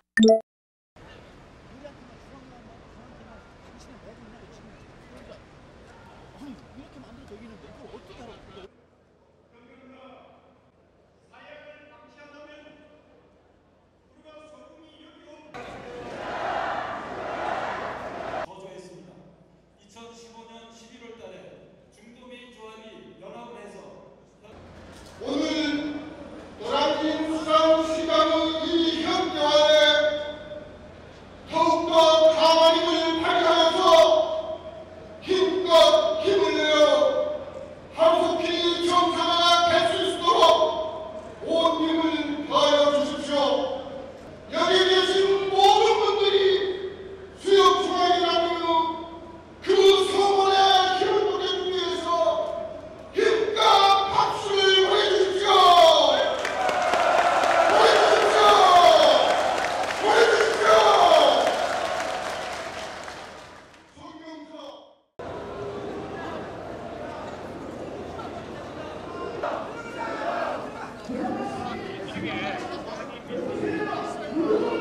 이렇게 만들어져 있는데 이걸 어떻게 하라고? 거조했습니다. 2015년 11월 달에 중도메인 조합이 연합을 해서 오늘 노량진 수산시장의 이 협조안에 더욱더 가만힘을 발휘하여서 힘껏 힘을 내어 하루속히 정상화가 될 수 있도록 온 힘을 다하여 주십시오. 여기 계신 모든 분들이 수협 중앙이라는 그 성원의 힘을 보내기 위해서 힘껏 박수를 보내주십시오. 보내주십시오. 보내주십시오. 성명서 이게